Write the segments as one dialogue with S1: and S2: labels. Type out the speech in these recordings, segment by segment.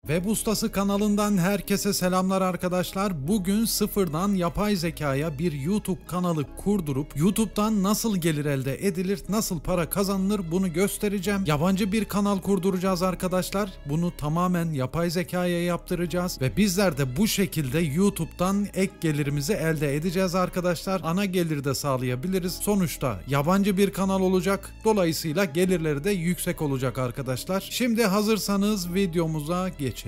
S1: Web Ustası kanalından herkese selamlar arkadaşlar. Bugün sıfırdan yapay zekaya bir YouTube kanalı kurdurup YouTube'dan nasıl gelir elde edilir, nasıl para kazanılır bunu göstereceğim. Yabancı bir kanal kurduracağız arkadaşlar. Bunu tamamen yapay zekaya yaptıracağız ve bizler de bu şekilde YouTube'dan ek gelirimizi elde edeceğiz arkadaşlar. Ana geliri de sağlayabiliriz. Sonuçta yabancı bir kanal olacak. Dolayısıyla gelirleri de yüksek olacak arkadaşlar. Şimdi hazırsanız videomuza geçelim.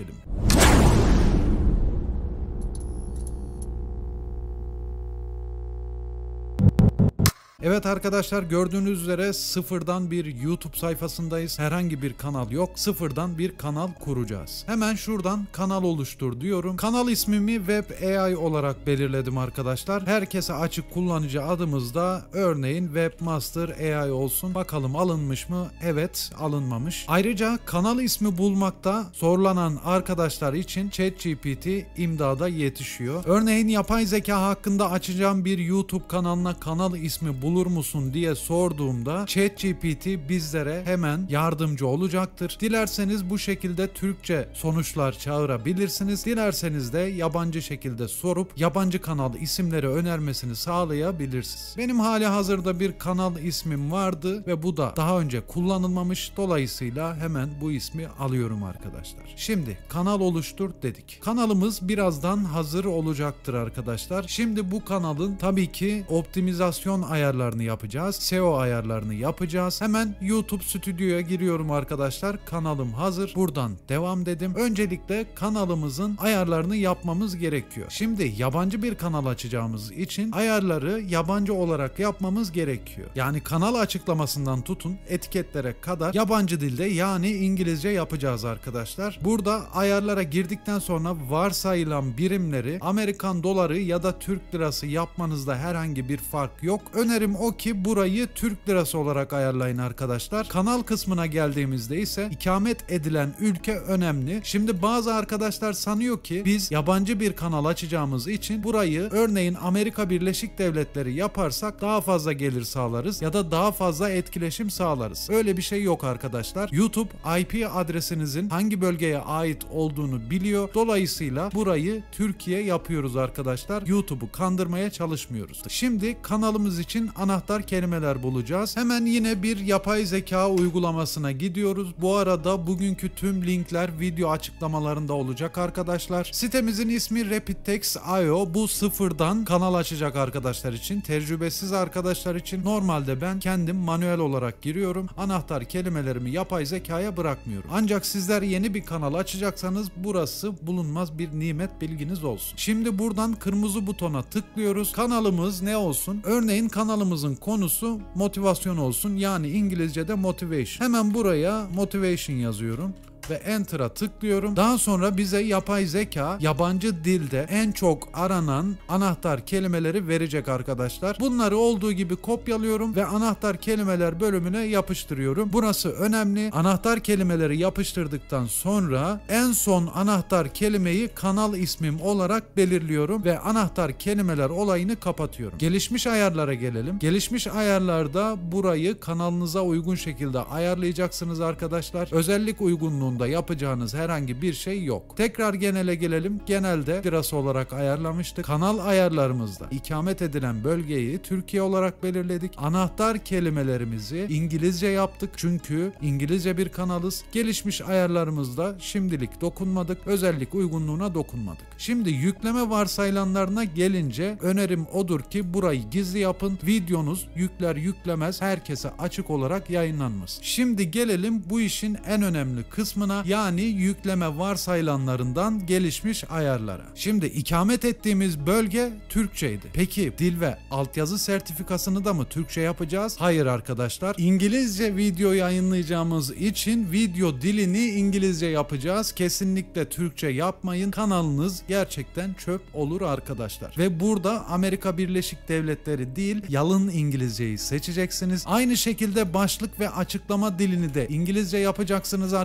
S1: Evet arkadaşlar, gördüğünüz üzere sıfırdan bir YouTube sayfasındayız. Herhangi bir kanal yok. Sıfırdan bir kanal kuracağız. Hemen şuradan kanal oluştur diyorum. Kanal ismimi Web AI olarak belirledim arkadaşlar. Herkese açık kullanıcı adımız da örneğin Webmaster AI olsun. Bakalım alınmış mı? Evet, alınmamış. Ayrıca kanal ismi bulmakta zorlanan arkadaşlar için ChatGPT imdada yetişiyor. Örneğin yapay zeka hakkında açacağım bir YouTube kanalına kanal ismi bulur musun diye sorduğumda ChatGPT bizlere hemen yardımcı olacaktır. Dilerseniz bu şekilde Türkçe sonuçlar çağırabilirsiniz. Dilerseniz de yabancı şekilde sorup yabancı kanal isimleri önermesini sağlayabilirsiniz. Benim hali hazırda bir kanal ismim vardı ve bu da daha önce kullanılmamış. Dolayısıyla hemen bu ismi alıyorum arkadaşlar. Şimdi kanal oluştur dedik. Kanalımız birazdan hazır olacaktır arkadaşlar. Şimdi bu kanalın tabii ki optimizasyon ayarlarını yapacağız. SEO ayarlarını yapacağız. Hemen YouTube Stüdyo'ya giriyorum arkadaşlar. Kanalım hazır. Buradan devam dedim. Öncelikle kanalımızın ayarlarını yapmamız gerekiyor. Şimdi yabancı bir kanal açacağımız için ayarları yabancı olarak yapmamız gerekiyor. Yani kanal açıklamasından tutun etiketlere kadar yabancı dilde yani İngilizce yapacağız arkadaşlar. Burada ayarlara girdikten sonra varsayılan birimleri Amerikan doları ya da Türk lirası yapmanızda herhangi bir fark yok. Önerim o ki burayı Türk lirası olarak ayarlayın arkadaşlar. Kanal kısmına geldiğimizde ise ikamet edilen ülke önemli. Şimdi bazı arkadaşlar sanıyor ki biz yabancı bir kanal açacağımız için burayı örneğin Amerika Birleşik Devletleri yaparsak daha fazla gelir sağlarız ya da daha fazla etkileşim sağlarız. Öyle bir şey yok arkadaşlar. YouTube IP adresinizin hangi bölgeye ait olduğunu biliyor. Dolayısıyla burayı Türkiye yapıyoruz arkadaşlar. YouTube'u kandırmaya çalışmıyoruz. Şimdi kanalımız için anahtar kelimeler bulacağız. Hemen yine bir yapay zeka uygulamasına gidiyoruz. Bu arada bugünkü tüm linkler video açıklamalarında olacak arkadaşlar. Sitemizin ismi RapidText.io. Bu sıfırdan kanal açacak arkadaşlar için. Tecrübesiz arkadaşlar için normalde ben kendim manuel olarak giriyorum. Anahtar kelimelerimi yapay zekaya bırakmıyorum. Ancak sizler yeni bir kanal açacaksanız burası bulunmaz bir nimet, bilginiz olsun. Şimdi buradan kırmızı butona tıklıyoruz. Kanalımız ne olsun? Örneğin kanalımızın konusu motivasyon olsun. Yani İngilizce'de motivation. Hemen buraya motivation yazıyorum ve Enter'a tıklıyorum. Daha sonra bize yapay zeka yabancı dilde en çok aranan anahtar kelimeleri verecek arkadaşlar. Bunları olduğu gibi kopyalıyorum ve anahtar kelimeler bölümüne yapıştırıyorum. Burası önemli. Anahtar kelimeleri yapıştırdıktan sonra en son anahtar kelimeyi kanal ismim olarak belirliyorum ve anahtar kelimeler olayını kapatıyorum. Gelişmiş ayarlara gelelim. Gelişmiş ayarlarda burayı kanalınıza uygun şekilde ayarlayacaksınız arkadaşlar. Özellik uygunluğu yapacağınız herhangi bir şey yok. Tekrar genele gelelim. Genelde lirası olarak ayarlamıştık. Kanal ayarlarımızda ikamet edilen bölgeyi Türkiye olarak belirledik. Anahtar kelimelerimizi İngilizce yaptık. Çünkü İngilizce bir kanalız. Gelişmiş ayarlarımızda şimdilik dokunmadık. Özellik uygunluğuna dokunmadık. Şimdi yükleme varsayılanlarına gelince önerim odur ki burayı gizli yapın. Videonuz yükler yüklemez herkese açık olarak yayınlanmasın. Şimdi gelelim bu işin en önemli kısmına, yani yükleme varsayılanlarından gelişmiş ayarlara. Şimdi ikamet ettiğimiz bölge Türkçeydi. Peki dil ve altyazı sertifikasını da mı Türkçe yapacağız? Hayır arkadaşlar. İngilizce video yayınlayacağımız için video dilini İngilizce yapacağız. Kesinlikle Türkçe yapmayın. Kanalınız gerçekten çöp olur arkadaşlar. Ve burada Amerika Birleşik Devletleri değil, yalın İngilizceyi seçeceksiniz. Aynı şekilde başlık ve açıklama dilini de İngilizce yapacaksınız arkadaşlar.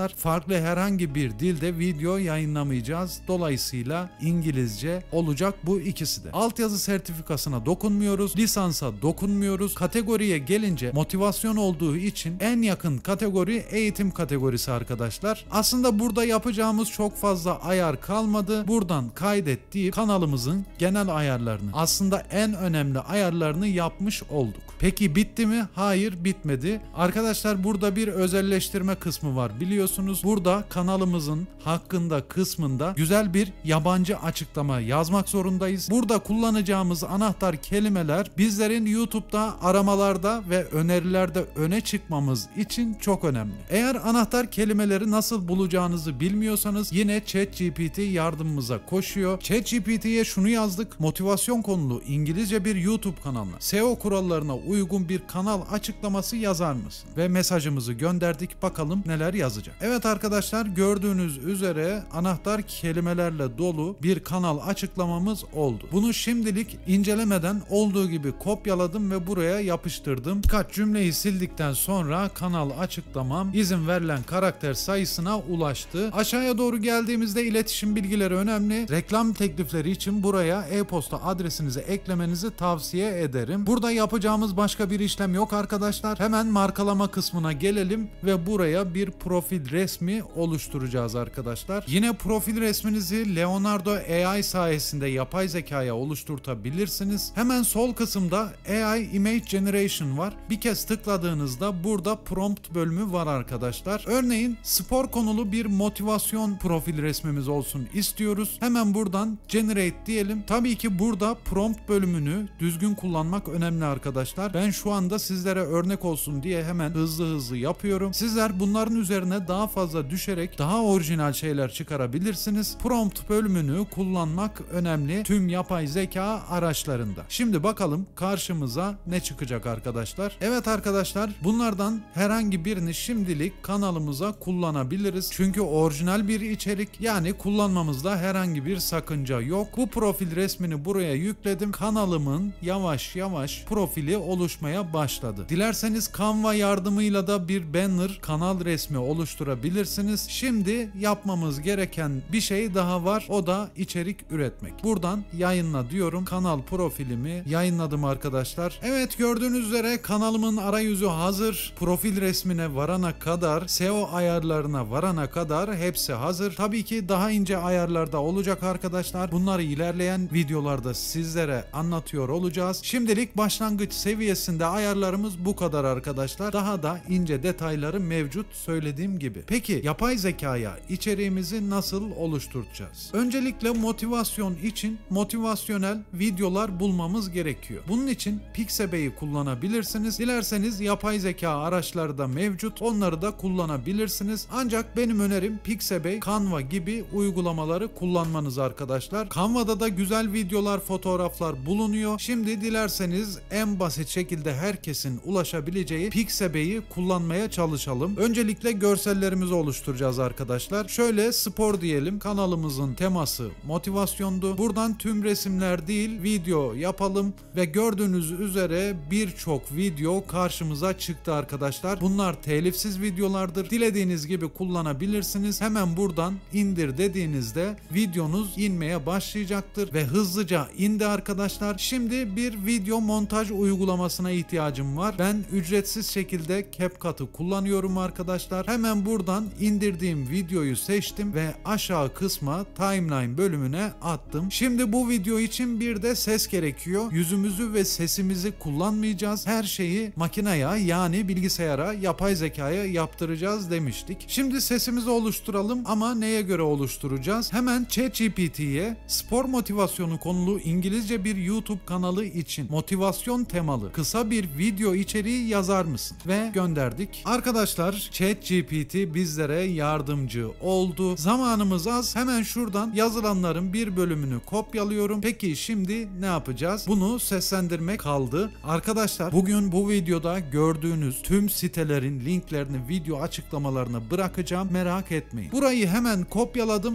S1: arkadaşlar. Farklı herhangi bir dilde video yayınlamayacağız. Dolayısıyla İngilizce olacak bu ikisi de. Altyazı sertifikasına dokunmuyoruz. Lisansa dokunmuyoruz. Kategoriye gelince motivasyon olduğu için en yakın kategori eğitim kategorisi arkadaşlar. Aslında burada yapacağımız çok fazla ayar kalmadı. Buradan kaydet deyip kanalımızın genel ayarlarını, aslında en önemli ayarlarını yapmış olduk. Peki bitti mi? Hayır, bitmedi. Arkadaşlar burada bir özelleştirme kısmı var biliyorsunuz. Burada kanalımızın hakkında kısmında güzel bir yabancı açıklama yazmak zorundayız. Burada kullanacağımız anahtar kelimeler bizlerin YouTube'da aramalarda ve önerilerde öne çıkmamız için çok önemli. Eğer anahtar kelimeleri nasıl bulacağınızı bilmiyorsanız yine ChatGPT yardımımıza koşuyor. ChatGPT'ye şunu yazdık: motivasyon konulu İngilizce bir YouTube kanalına SEO kurallarına uygun bir kanal açıklaması yazar mısın? Ve mesajımızı gönderdik. Bakalım neler yazacak. Evet arkadaşlar, gördüğünüz üzere anahtar kelimelerle dolu bir kanal açıklamamız oldu. Bunu şimdilik incelemeden olduğu gibi kopyaladım ve buraya yapıştırdım. Birkaç cümleyi sildikten sonra kanal açıklamam izin verilen karakter sayısına ulaştı. Aşağıya doğru geldiğimizde iletişim bilgileri önemli. Reklam teklifleri için buraya e-posta adresinizi eklemenizi tavsiye ederim. Burada yapacağımız başka bir işlem yok arkadaşlar. Hemen markalama kısmına gelelim ve buraya bir profil resmi oluşturacağız arkadaşlar. Yine profil resminizi Leonardo AI sayesinde yapay zekaya oluşturtabilirsiniz. Hemen sol kısımda AI Image Generation var. Bir kez tıkladığınızda burada prompt bölümü var arkadaşlar. Örneğin spor konulu bir motivasyon profil resmimiz olsun istiyoruz. Hemen buradan Generate diyelim. Tabii ki burada prompt bölümünü düzgün kullanmak önemli arkadaşlar. Ben şu anda sizlere örnek olsun diye hemen hızlı yapıyorum. Sizler bunların üzerine daha fazla düşerek daha orijinal şeyler çıkarabilirsiniz. Prompt bölümünü kullanmak önemli tüm yapay zeka araçlarında. Şimdi bakalım karşımıza ne çıkacak arkadaşlar. Evet arkadaşlar, bunlardan herhangi birini şimdilik kanalımıza kullanabiliriz. Çünkü orijinal bir içerik, yani kullanmamızda herhangi bir sakınca yok. Bu profil resmini buraya yükledim. Kanalımın yavaş yavaş profili oluşmaya başladı. Dilerseniz Canva yardımıyla da bir banner, kanal resmi oluşturabilirsiniz. Şimdi yapmamız gereken bir şey daha var. O da içerik üretmek. Buradan yayınla diyorum. Kanal profilimi yayınladım arkadaşlar. Evet, gördüğünüz üzere kanalımın arayüzü hazır. Profil resmine varana kadar, SEO ayarlarına varana kadar hepsi hazır. Tabii ki daha ince ayarlarda olacak arkadaşlar. Bunları ilerleyen videolarda sizlere anlatıyor olacağız. Şimdilik başlangıç seviyesinde ayarlarımız bu kadar arkadaşlar. Daha da ince detayları mevcut söylediğim gibi. Peki yapay zekaya içeriğimizi nasıl oluşturacağız? Öncelikle motivasyon için motivasyonel videolar bulmamız gerekiyor. Bunun için Pixabay'i kullanabilirsiniz. Dilerseniz yapay zeka araçları da mevcut. Onları da kullanabilirsiniz. Ancak benim önerim Pixabay, Canva gibi uygulamaları kullanmanız arkadaşlar. Canva'da da güzel videolar, fotoğraflar bulunuyor. Şimdi dilerseniz en basit şekilde herkesin ulaşabileceği Pixabay'i kullanmaya çalışalım. Öncelikle görsellerimizi oluşturacağız arkadaşlar. Şöyle spor diyelim. Kanalımızın teması motivasyondu. Buradan tüm resimler değil, video yapalım ve gördüğünüz üzere birçok video karşımıza çıktı arkadaşlar. Bunlar telifsiz videolardır. Dilediğiniz gibi kullanabilirsiniz. Hemen buradan indir dediğinizde videonuz inmeye başlayacaktır ve hızlıca indi arkadaşlar. Şimdi bir video montaj uygulamasına ihtiyacım var. Ben ücretsiz şekilde CapCut'ı kullanıyorum arkadaşlar. Hemen buradan indirdiğim videoyu seçtim ve aşağı kısma timeline bölümüne attım. Şimdi bu video için bir de ses gerekiyor. Yüzümüzü ve sesimizi kullanmayacağız. Her şeyi makineye, yani bilgisayara, yapay zekaya yaptıracağız demiştik. Şimdi sesimizi oluşturalım ama neye göre oluşturacağız? Hemen ChatGPT'ye spor motivasyonu konulu İngilizce bir YouTube kanalı için motivasyon temalı kısa bir video içeriği yazar mısın? Ve gönderdik. Arkadaşlar, ChatGPT bizlere yardımcı oldu. Zamanımız az. Hemen şuradan yazılanların bir bölümünü kopyalıyorum. Peki şimdi ne yapacağız? Bunu seslendirmek kaldı. Arkadaşlar, bugün bu videoda gördüğünüz tüm sitelerin linklerini video açıklamalarına bırakacağım. Merak etmeyin. Burayı hemen kopyaladım.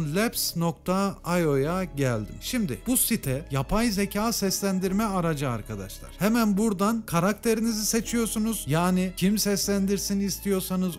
S1: elevenlabs.io'ya geldim. Şimdi bu site yapay zeka seslendirme aracı arkadaşlar. Hemen buradan karakterinizi seçiyorsunuz. Yani kim seslendirsin istiyorsanız onu seçiyorsunuz.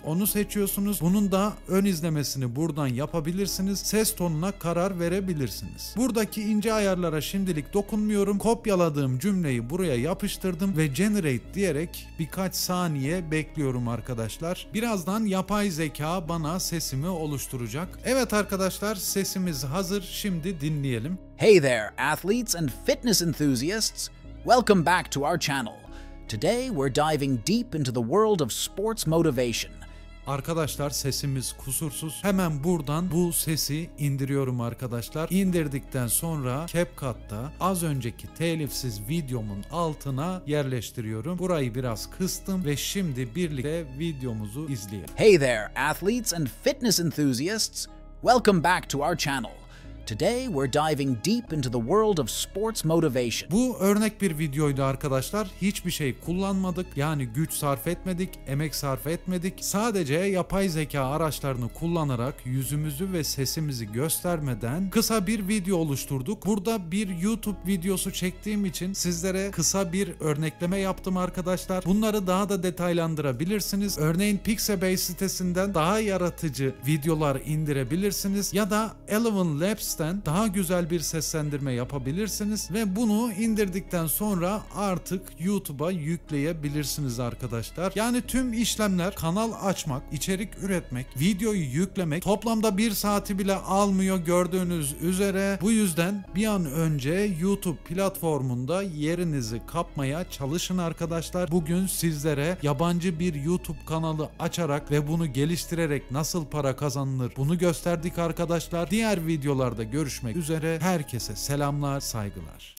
S1: seçiyorsunuz. Bunun da ön izlemesini buradan yapabilirsiniz. Ses tonuna karar verebilirsiniz. Buradaki ince ayarlara şimdilik dokunmuyorum. Kopyaladığım cümleyi buraya yapıştırdım ve generate diyerek birkaç saniye bekliyorum arkadaşlar. Birazdan yapay zeka bana sesimi oluşturacak. Evet arkadaşlar, sesimiz hazır. Şimdi dinleyelim.
S2: Hey there, athletes and fitness enthusiasts. Welcome back to our channel. Today we're diving deep into the world of sports motivation.
S1: Arkadaşlar sesimiz kusursuz. Hemen buradan bu sesi indiriyorum arkadaşlar. İndirdikten sonra CapCut'ta az önceki telifsiz videomun altına yerleştiriyorum. Burayı biraz kıstım ve şimdi birlikte videomuzu izleyelim.
S2: Hey there, athletes and fitness enthusiasts. Welcome back to our channel. Today we're diving deep into the world of sports motivation.
S1: Bu örnek bir videoydu arkadaşlar. Hiçbir şey kullanmadık. Yani güç sarf etmedik, emek sarf etmedik. Sadece yapay zeka araçlarını kullanarak yüzümüzü ve sesimizi göstermeden kısa bir video oluşturduk. Burada bir YouTube videosu çektiğim için sizlere kısa bir örnekleme yaptım arkadaşlar. Bunları daha da detaylandırabilirsiniz. Örneğin Pixabay sitesinden daha yaratıcı videolar indirebilirsiniz ya da Eleven Labs'ten daha güzel bir seslendirme yapabilirsiniz ve bunu indirdikten sonra artık YouTube'a yükleyebilirsiniz arkadaşlar. Yani tüm işlemler kanal açmak, içerik üretmek, videoyu yüklemek toplamda 1 saati bile almıyor gördüğünüz üzere. Bu yüzden bir an önce YouTube platformunda yerinizi kapmaya çalışın arkadaşlar. Bugün sizlere yabancı bir YouTube kanalı açarak ve bunu geliştirerek nasıl para kazanılır bunu gösterdik arkadaşlar. Diğer videolarda görüşmek üzere. Herkese selamlar, saygılar.